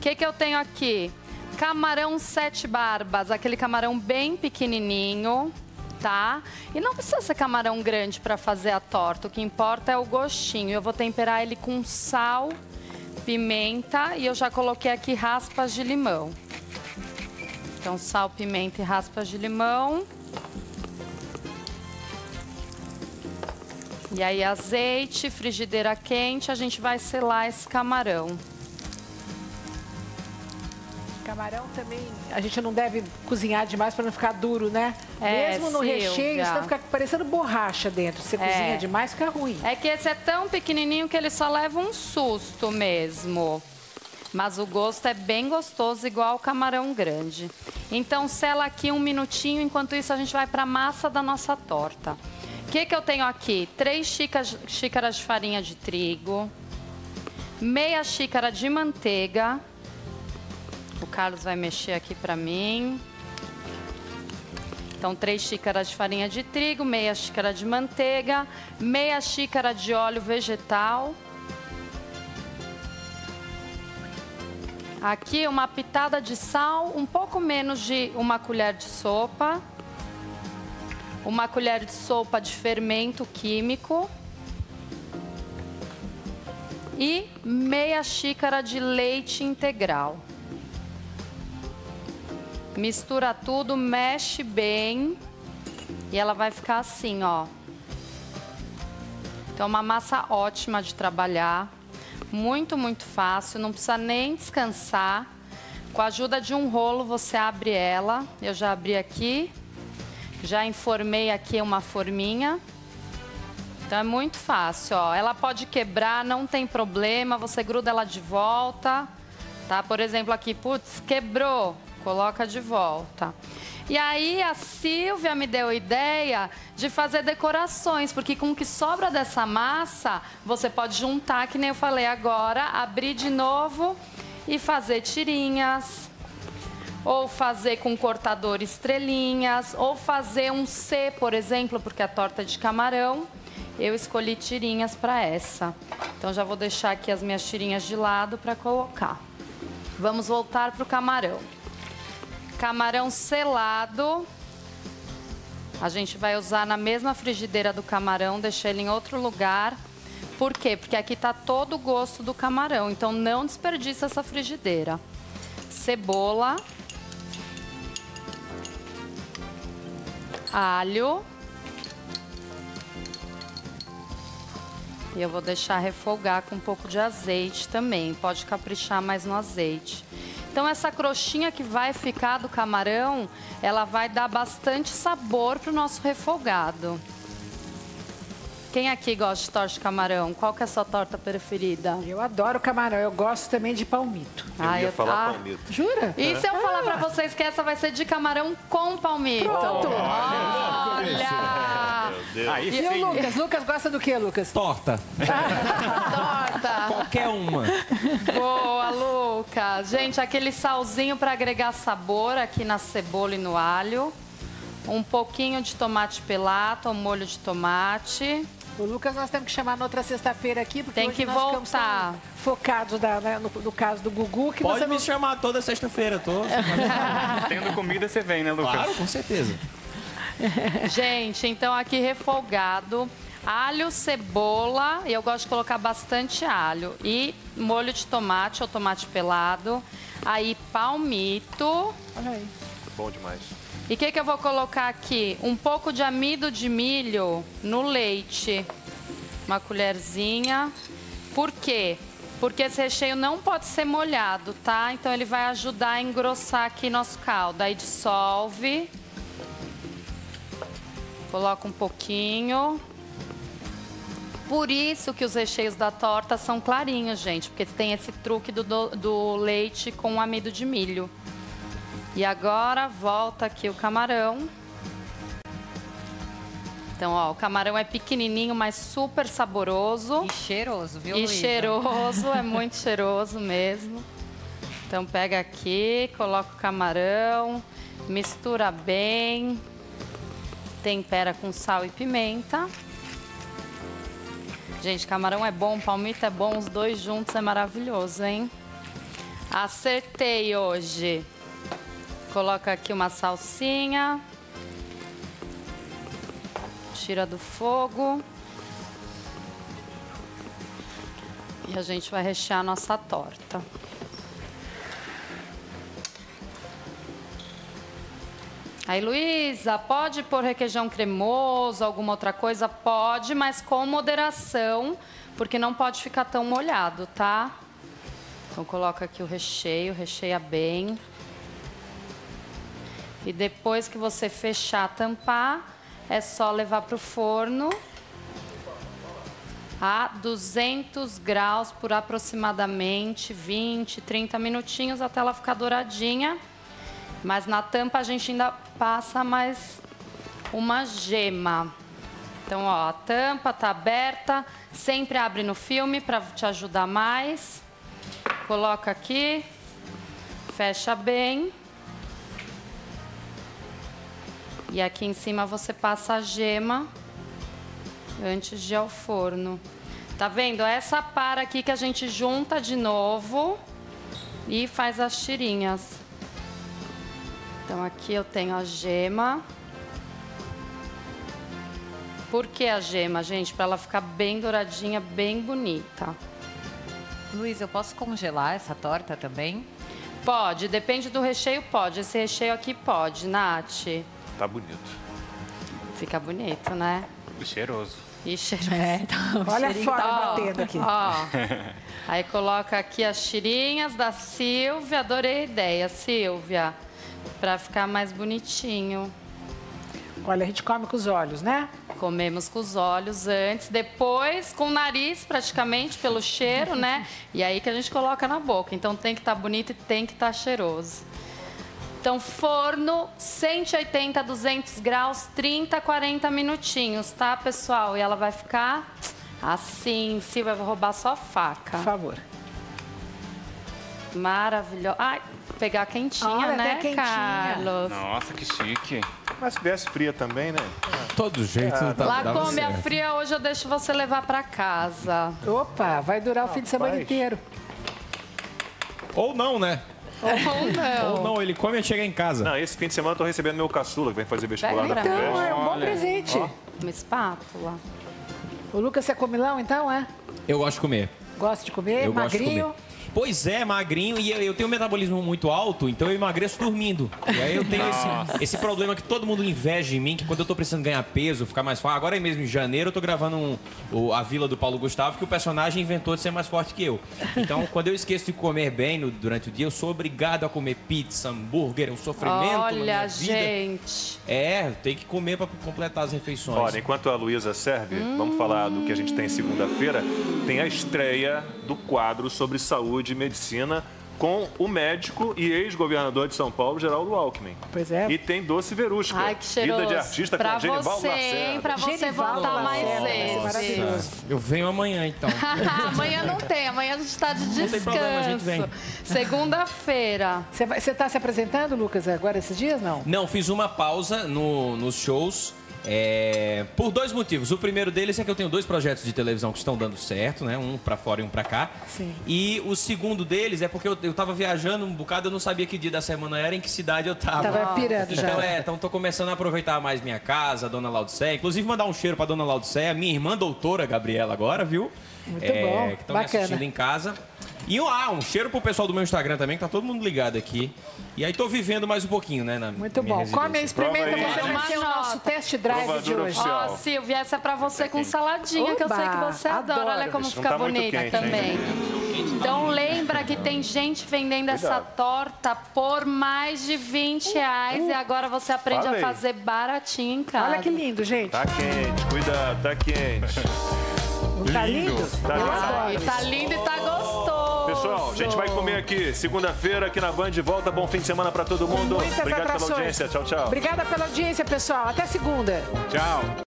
que eu tenho aqui? Camarão 7 barbas, aquele camarão bem pequenininho, tá? E não precisa ser camarão grande para fazer a torta, o que importa é o gostinho. Eu vou temperar ele com sal, pimenta e eu já coloquei aqui raspas de limão. Então, sal, pimenta e raspas de limão. E aí, azeite, frigideira quente, a gente vai selar esse camarão. Camarão também, a gente não deve cozinhar demais para não ficar duro, né? Mesmo no Silvia. recheio, senão fica parecendo borracha dentro. Se você cozinha demais, fica ruim. É que esse é tão pequenininho que ele só leva um susto mesmo. Mas o gosto é bem gostoso, igual o camarão grande. Então, sela aqui um minutinho, enquanto isso a gente vai para a massa da nossa torta. O que eu tenho aqui? 3 xícaras de farinha de trigo, meia xícara de manteiga. O Carlos vai mexer aqui para mim. Então, 3 xícaras de farinha de trigo, meia xícara de manteiga, meia xícara de óleo vegetal. Aqui, uma pitada de sal, um pouco menos de uma colher de sopa. Uma colher de sopa de fermento químico. E meia xícara de leite integral. Mistura tudo, mexe bem e ela vai ficar assim, ó. Então, uma massa ótima de trabalhar, muito, muito fácil, não precisa nem descansar. Com a ajuda de um rolo, você abre ela. Eu já abri aqui, já informei aqui uma forminha. Então, é muito fácil, ó. Ela pode quebrar, não tem problema, você gruda ela de volta, tá? Por exemplo, aqui, putz, quebrou. Coloca de volta. E aí a Silvia me deu a ideia de fazer decorações, porque com o que sobra dessa massa, você pode juntar, que nem eu falei agora, abrir de novo e fazer tirinhas, ou fazer com cortador estrelinhas, ou fazer um C, por exemplo, porque a torta é de camarão, eu escolhi tirinhas para essa. Então já vou deixar aqui as minhas tirinhas de lado para colocar. Vamos voltar para o camarão. Camarão selado, a gente vai usar na mesma frigideira do camarão, deixar ele em outro lugar. Por quê? Porque aqui tá todo o gosto do camarão, então não desperdiça essa frigideira. Cebola, alho. E eu vou deixar refogar com um pouco de azeite também, pode caprichar mais no azeite. Então, essa crostinha que vai ficar do camarão, ela vai dar bastante sabor para o nosso refogado. Quem aqui gosta de torta de camarão? Qual que é a sua torta preferida? Eu adoro camarão, eu gosto também de palmito. Eu ia falar palmito. Jura? E se eu falar para vocês que essa vai ser de camarão com palmito? Pronto! Olha! Aí E o Lucas? Lucas gosta do quê, Lucas? Torta. Torta! Qualquer uma. Boa, Lucas! Gente, aquele salzinho para agregar sabor aqui na cebola e no alho. Um pouquinho de tomate pelato, um molho de tomate. O Lucas nós temos que chamar na outra sexta-feira aqui, porque Tem hoje que nós ficamos voltar. tão focados no caso do Gugu. Que Pode nós me vamos... chamar toda sexta-feira, tô. Tendo comida, você vem, né, Lucas? Claro, com certeza. Gente, então aqui refogado, alho, cebola, e eu gosto de colocar bastante alho, e molho de tomate ou tomate pelado, aí palmito. Olha aí. Bom demais. E o que eu vou colocar aqui? Um pouco de amido de milho no leite, uma colherzinha. Por quê? Porque esse recheio não pode ser molhado, tá? Então ele vai ajudar a engrossar aqui nosso caldo. Aí dissolve. Coloca um pouquinho. Por isso que os recheios da torta são clarinhos, gente. Porque tem esse truque do leite com amido de milho. E agora volta aqui o camarão. Então, ó, o camarão é pequenininho, mas super saboroso. E cheiroso, viu, E Luísa? cheiroso, é muito cheiroso mesmo. Então, pega aqui, coloca o camarão, mistura bem. Tempera com sal e pimenta. Gente, camarão é bom, palmito é bom, os dois juntos é maravilhoso, hein? Acertei hoje. Coloca aqui uma salsinha. Tira do fogo. E a gente vai rechear a nossa torta. Aí, Luísa, pode pôr requeijão cremoso, alguma outra coisa? Pode, mas com moderação, porque não pode ficar tão molhado, tá? Então, coloca aqui o recheio, recheia bem. E depois que você fechar, tampar, é só levar para o forno a 200 graus por aproximadamente 20, 30 minutinhos até ela ficar douradinha. Mas na tampa a gente ainda passa mais uma gema. Então, ó, a tampa tá aberta, sempre abre no filme para te ajudar mais. Coloca aqui, fecha bem. E aqui em cima você passa a gema antes de ir ao forno. Tá vendo? Essa para aqui que a gente junta de novo e faz as tirinhas. Então, aqui eu tenho a gema. Por que a gema, gente? Para ela ficar bem douradinha, bem bonita. Luiz, eu posso congelar essa torta também? Pode, depende do recheio, pode. Esse recheio aqui pode, Nath. Tá bonito. Fica bonito, né? E cheiroso. E cheiroso. Olha a forma Ó, batendo aqui. Ó. Aí coloca aqui as tirinhas da Silvia. Adorei a ideia, Silvia. Para ficar mais bonitinho. Olha, a gente come com os olhos, né? Comemos com os olhos antes, depois com o nariz praticamente, pelo cheiro, né? E aí que a gente coloca na boca. Então tem que estar bonito e tem que estar cheiroso. Então, forno, 180, 200 graus, 30, 40 minutinhos, tá, pessoal? E ela vai ficar assim. Silvia, vai roubar só a faca. Por favor. Maravilhosa. Ai, pegar quentinha, Olha, né, até quentinha. Carlos? Nossa, que chique. Mas se viesse fria também, né? Todo jeito dava Lacombe, a certo. fria hoje eu deixo você levar para casa. Opa, vai durar o fim de semana Rapaz. inteiro. Ou não, né? Ou não. Ou não, ele come e chega em casa. Não, esse fim de semana eu tô recebendo meu caçula, que vem fazer vestibular Vai na lembrar. Então, FUVEST. é um bom Olha. presente. Uma espátula. O Lucas é comilão, então, é? Eu gosto de comer. Gosta de comer, Eu gosto de magrinho. comer. Pois é, magrinho, e eu tenho um metabolismo muito alto, então eu emagreço dormindo. E aí eu tenho esse problema que todo mundo inveja em mim, que quando eu tô precisando ganhar peso, ficar mais forte. Agora mesmo em janeiro eu tô gravando a Vila do Paulo Gustavo, que o personagem inventou de ser mais forte que eu. Então, quando eu esqueço de comer bem durante o dia, eu sou obrigado a comer pizza, hambúrguer, é um sofrimento na minha Olha, vida. gente. É, tem que comer para completar as refeições. Olha, enquanto a Luísa serve, vamos falar do que a gente tem segunda-feira. Tem a estreia do quadro sobre saúde e medicina com o médico e ex-governador de São Paulo, Geraldo Alckmin. Pois é. E tem Doce Verusca. Ai, que cheiroso. Vida de artista pra com Genivaldo você, Lacerda. hein? Pra você Genivaldo voltar mais Lacerda, vai ser vezes. maravilhoso. Eu venho amanhã, então. Amanhã não tem, amanhã a gente tá de descanso. tem problema, a gente vem. Segunda-feira. Você está se apresentando, Lucas, agora esses dias, não? Não, fiz uma pausa nos shows por dois motivos. O primeiro deles é que eu tenho 2 projetos de televisão que estão dando certo, né? Um pra fora e um pra cá. Sim. E o segundo deles é porque eu tava viajando um bocado, eu não sabia que dia da semana era, em que cidade eu tava. Tava pirando já. Então tô começando a aproveitar mais minha casa, a Dona Laodiceia. Inclusive mandar um cheiro pra Dona Laodiceia, minha irmã doutora Gabriela agora, viu? Muito bom, Que estão me bacana. assistindo em casa. E um cheiro pro pessoal do meu Instagram também, que tá todo mundo ligado aqui. E aí tô vivendo mais um pouquinho, né? Muito bom. Come e experimenta, Prova aí. você vai Uma ser o nosso nota. test drive de Provadura hoje. oficial. Ó, Silvia, essa é pra você com saladinha, que eu sei que Oba, você adora. adoro. Olha como Isso não fica tá muito bonita quente, também. hein? Então lembra que tem gente vendendo essa torta por mais de R$20 e agora você aprende Falei. a fazer baratinho em casa. Olha que lindo, gente. Tá quente, cuidado, tá quente. Não tá lindo? Tá Eu lindo. adoro. E tá lindo e tá gostoso. Pessoal, a gente vai comer aqui segunda-feira aqui na Band. Volta, bom fim de semana pra todo mundo. Muitas Obrigado atrações. pela audiência. Tchau, tchau. Obrigada pela audiência, pessoal. Até segunda. Tchau.